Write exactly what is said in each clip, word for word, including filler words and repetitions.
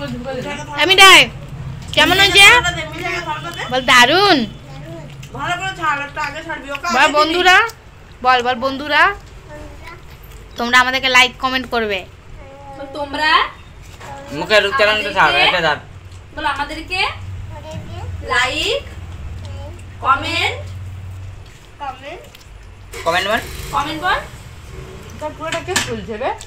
আমি ডাই কেমন হয়েছে বল? দারুন। বল বন্ধুরা, বল বল বন্ধুরা, তোমরা আমাদেরকে লাইক কমেন্ট করবে। তোমরা মুখে উচ্চারণটা ছাড়, এটা দাও। বল আমাদেরকে লাইক কমেন্ট কমেন্ট কমেন্ট বল, কমেন্ট বল। তোর পুরোটা কে চলছে রে?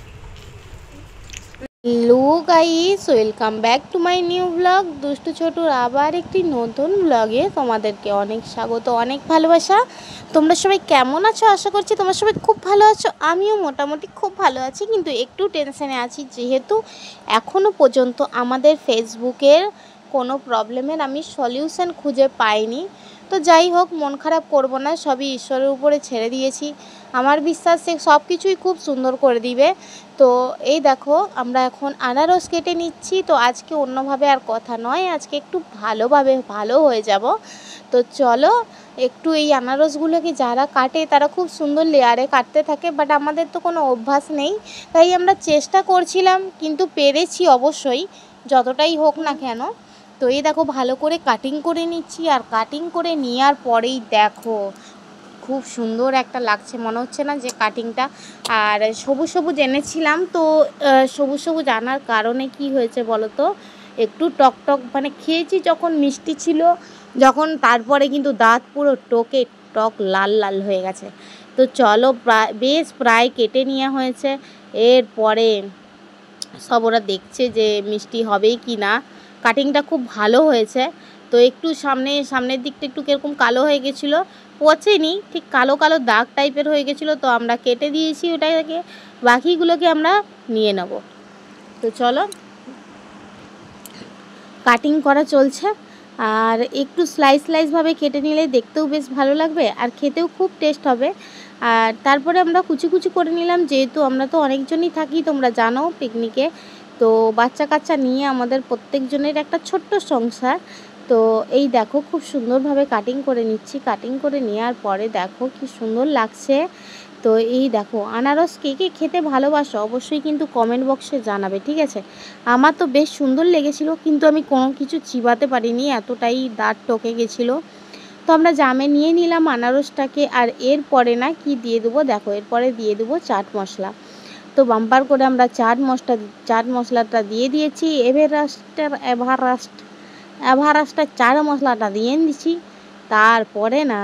Hello guys, welcome back to my new blog দুষ্টু ছোটুর আবার একটি নতুন ব্লগে তোমাদেরকে অনেক স্বাগত, অনেক ভালোবাসা। তোমরা সবাই কেমন আছো? আশা করছি তোমরা সবাই খুব ভালো আছো। আমিও মোটামুটি খুব ভালো আছি, কিন্তু একটু টেনশনে আছি, যেহেতু এখনও পর্যন্ত আমাদের ফেসবুকের কোনো প্রবলেমের আমি সলিউশন খুঁজে পাইনি। তো যাই হোক, মন খারাপ করব না, সবই ঈশ্বরের উপরে ছেড়ে দিয়েছি। আমার বিশ্বাস সে সব কিছুই খুব সুন্দর করে দিবে। তো এই দেখো, আমরা এখন আনারস কেটে নিচ্ছি। তো আজকে অন্যভাবে আর কথা নয়, আজকে একটু ভালোভাবে ভালো হয়ে যাব। তো চলো, একটু এই আনারসগুলোকে যারা কাটে তারা খুব সুন্দর লেয়ারে কাটতে থাকে, বাট আমাদের তো কোনো অভ্যাস নেই, তাই আমরা চেষ্টা করছিলাম, কিন্তু পেরেছি অবশ্যই, যতটাই হোক না কেন। তো এই দেখো, ভালো করে কাটিং করে নিচ্ছি, আর কাটিং করে নেওয়ার পরেই দেখো খুব সুন্দর একটা লাগছে, মনে হচ্ছে না যে কাটিংটা। আর সবুজ সবুজ এনেছিলাম, তো সবুজ সবুজ আনার কারণে কি হয়েছে বলো তো, একটু টক টক মানে খেয়েছি যখন মিষ্টি ছিল, যখন তারপরে কিন্তু দাঁত পুরো টোকে টক লাল লাল হয়ে গেছে। তো চলো, প্রায় বেশ প্রায় কেটে নেওয়া হয়েছে। এরপরে সব ওরা দেখছে যে মিষ্টি হবেই কি না। কাটিংটা খুব ভালো হয়েছে। তো একটু সামনে সামনের দিকটা একটু কীরকম কালো হয়ে গেছিলো, পচেনি, ঠিক কালো কালো দাগ টাইপের হয়ে গেছিলো, তো আমরা কেটে দিয়েছি ওটাকে। বাকিগুলোকে আমরা নিয়ে নেব। তো চলো, কাটিং করা চলছে। আর একটু স্লাইস স্লাইসভাবে কেটে নিলে দেখতেও বেশ ভালো লাগবে, আর খেতেও খুব টেস্ট হবে। আর তারপরে আমরা কুচি কুচি করে নিলাম, যেহেতু আমরা তো অনেকজনই থাকি, তোমরা জানো পিকনিকে। তো বাচ্চা কাচ্চা নিয়ে আমাদের প্রত্যেকজনের একটা ছোট্ট সংসার। তো এই দেখো, খুব সুন্দরভাবে কাটিং করে নিচ্ছি। কাটিং করে নেওয়ার পরে দেখো কি সুন্দর লাগছে। তো এই দেখো, আনারস কে কে খেতে ভালোবাসো অবশ্যই কিন্তু কমেন্ট বক্সে জানাবে, ঠিক আছে? আমার তো বেশ সুন্দর লেগেছিলো, কিন্তু আমি কোনো কিছু চিবাতে পারিনি, এতটাই দাঁত টকে গেছিলো। তো আমরা জামে নিয়ে নিলাম আনারসটাকে। আর এরপরে না কি দিয়ে দেবো দেখো, এরপরে দিয়ে দেবো চাট মশলা। তো বাম্পার করে আমরা চাট মশলা চাট মশলাটা দিয়ে দিয়েছি। এভারেস্টের এভারেস্ট এভারেস্টের চাট মশলাটা দিয়ে দিচ্ছি। তারপরে না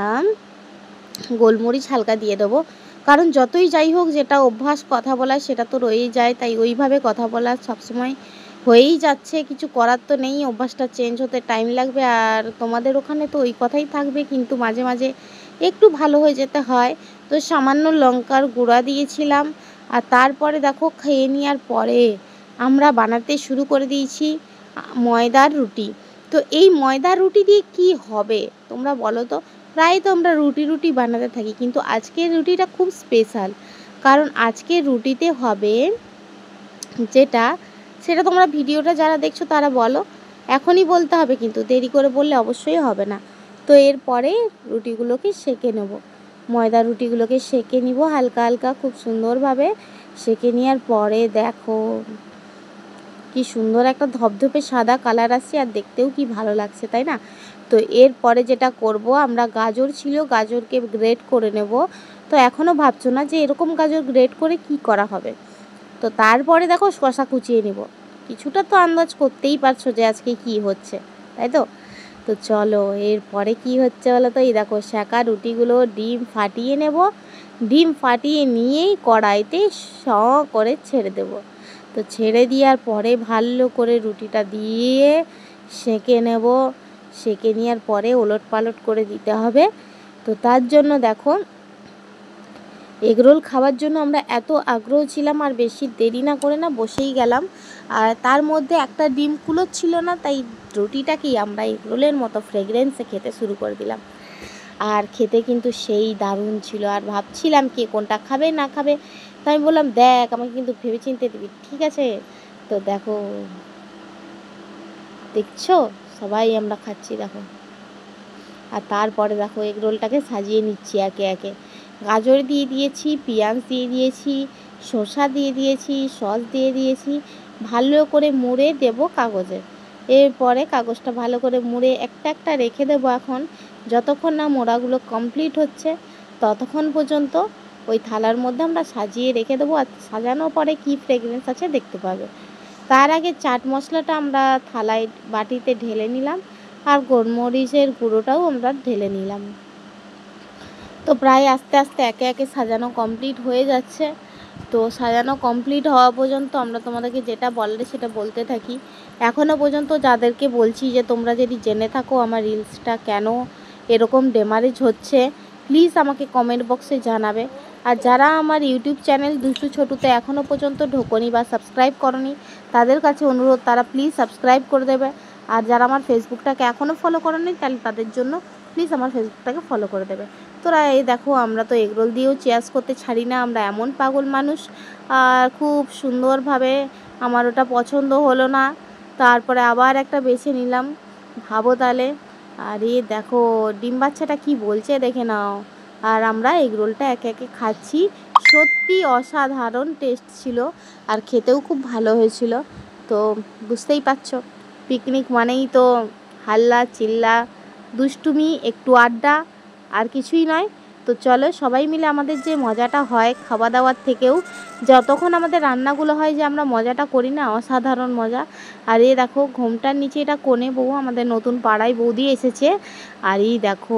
গোলমরিচ হালকা দিয়ে দেবো, কারণ যতই যাই হোক, যেটা অভ্যাস কথা বলা সেটা তো রয়েই যায়, তাই ওইভাবে কথা বলা সবসময় হয়েই যাচ্ছে, কিছু করার তো নেই। অভ্যাসটা চেঞ্জ হতে টাইম লাগবে, আর তোমাদের ওখানে তো ওই কথাই থাকবে, কিন্তু মাঝে মাঝে একটু ভালো হয়ে যেতে হয়। তো সামান্য লঙ্কার গুঁড়া দিয়েছিলাম। আর তারপরে দেখো, খেয়ে নেওয়ার পরে আমরা বানাতে শুরু করে দিয়েছি ময়দার রুটি। তো এই ময়দার রুটি দিয়ে কি হবে তোমরা বলো তো? প্রায় তো আমরা রুটি রুটি বানাতে থাকি, কিন্তু আজকের রুটিটা খুব স্পেশাল, কারণ আজকের রুটিতে হবে যেটা, সেটা তোমরা ভিডিওটা যারা দেখছো তারা বলো, এখনই বলতে হবে, কিন্তু দেরি করে বললে অবশ্যই হবে না। তো এরপরে রুটিগুলোকে সেঁকে নেব, ময়দা রুটিগুলোকে সেঁকে নিব হালকা হালকা, খুব সুন্দরভাবে সেঁকে নেওয়ার পরে দেখো কি সুন্দর একটা ধপধপে সাদা কালার আসছে, আর দেখতেও কি ভালো লাগছে, তাই না? তো এরপরে যেটা করব, আমরা গাজর ছিল, গাজরকে গ্রেট করে নেব। তো এখনও ভাবছো না যে এরকম গাজর গ্রেট করে কি করা হবে। তো তারপরে দেখো শসা কুচিয়ে নেব। কিছুটা তো আন্দাজ করতেই পারছো যে আজকে কি হচ্ছে, তাই তো? তো চলো, এরপরে কি হচ্ছে বলো তো? এই দেখো, সেঁকা রুটিগুলো ডিম ফাটিয়ে নেব। ডিম ফাটিয়ে নিয়েই কড়াইতে স করে ছেড়ে দেব। তো ছেড়ে দেওয়ার পরে ভালো করে রুটিটা দিয়ে সেঁকে নেব। সেঁকে নেওয়ার পরে ওলট পালট করে দিতে হবে। তো তার জন্য দেখো, এগরোল খাওয়ার জন্য আমরা এত আগ্রহ ছিলাম, আর বেশি দেরি না করে না বসেই গেলাম। আর তার মধ্যে একটা ডিম কুলোচ্ছিল না, তাই রুটিটাকেই আমরা এগরোলের মতো ফ্রেগরেন্সে খেতে শুরু করে দিলাম। আর খেতে কিন্তু সেই দারুণ ছিল। আর ভাবছিলাম কে কোনটা খাবে না খাবে, তাই আমি বললাম দেখ, আমাকে কিন্তু ভেবেচিন্তে দিবি, ঠিক আছে? তো দেখো, দেখছো সবাই আমরা খাচ্ছি দেখো। আর তারপরে দেখো, এগরোলটাকে সাজিয়ে নিচ্ছি একে একে। গাজর দিয়ে দিয়েছি, পেঁয়াজ দিয়ে দিয়েছি, শসা দিয়ে দিয়েছি, সস দিয়ে দিয়েছি, ভালো করে মুড়ে দেব কাগজে। এরপরে কাগজটা ভালো করে মুড়ে একটা একটা রেখে দেবো এখন, যতক্ষণ না মোড়াগুলো কমপ্লিট হচ্ছে ততক্ষণ পর্যন্ত ওই থালার মধ্যে আমরা সাজিয়ে রেখে দেবো। আর সাজানোর পরে কী ফ্রেগরেন্স আছে দেখতে পাবে। তার আগে চাট মশলাটা আমরা থালায় বাটিতে ঢেলে নিলাম, আর গোলমরিচের গুঁড়োটাও আমরা ঢেলে নিলাম। তো প্রায় আস্তে আস্তে একে একে সাজানো কমপ্লিট হয়ে যাচ্ছে। তো সাজানো কমপ্লিট হওয়া পর্যন্ত আমরা তোমাদেরকে যেটা বললে সেটা বলতে থাকি। এখনও পর্যন্ত যাদেরকে বলছি যে তোমরা যদি জেনে থাকো আমার রিলসটা কেন এরকম ড্যামেজ হচ্ছে, প্লিজ আমাকে কমেন্ট বক্সে জানাবে। আর যারা আমার ইউটিউব চ্যানেল দুষ্টু ছোটুতে এখনও পর্যন্ত ঢোকনি বা সাবস্ক্রাইব করনি, তাদের কাছে অনুরোধ তারা প্লিজ সাবস্ক্রাইব করে দেবে। আর যারা আমার ফেসবুকটাকে এখনও ফলো করেনি তাহলে তাদের জন্য প্লিজ আমার ফেসবুকটাকে ফলো করে দেবে। তোরা এই দেখো, আমরা তো এগরোল দিয়েও চেয়ার্স করতে ছাড়ি না, আমরা এমন পাগল মানুষ। আর খুব সুন্দরভাবে আমার ওটা পছন্দ হলো না, তারপরে আবার একটা বেছে নিলাম, ভাবো তাহলে। আর এই দেখো ডিম বাচ্চাটা কি বলছে দেখে নাও। আর আমরা এগরোলটা একে একে খাচ্ছি। সত্যি অসাধারণ টেস্ট ছিল, আর খেতেও খুব ভালো হয়েছিল। তো বুঝতেই পারছো, পিকনিক মানেই তো হাল্লা চিল্লা দুষ্টুমি একটু আড্ডা, আর কিছুই নয়। তো চলো সবাই মিলে আমাদের যে মজাটা হয় খাওয়া দাওয়ার থেকেও, যতক্ষণ আমাদের রান্নাগুলো হয় যে আমরা মজাটা করি না, অসাধারণ মজা। আর এই দেখো ঘোমটার নিচে এটা কোণে বউ, আমাদের নতুন পাড়ায় বৌদি এসেছে। আর এই দেখো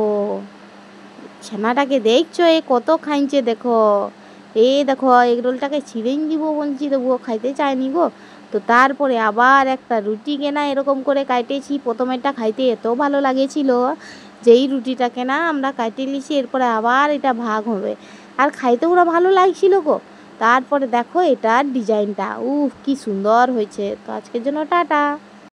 ছানাটাকে দেখছো এ কত খাইছে, দেখো এই দেখো এগরোলটাকে ছিঁড়েই দিব বলছি, তবুও খাইতে চায়নি গো। তো তারপরে আবার একটা রুটি কেনা এরকম করে কাটেছি। প্রথমেরটা খাইতে এত ভালো লাগেছিল, যেই রুটিটাকে না আমরা কাটে নিয়েছি এরপরে আবার এটা ভাগ হবে, আর খাইতে ওরা ভালো লাগছিল গো। তারপরে দেখো এটার ডিজাইনটা, উফ কি সুন্দর হয়েছে। তো আজকের জন্য টাটা।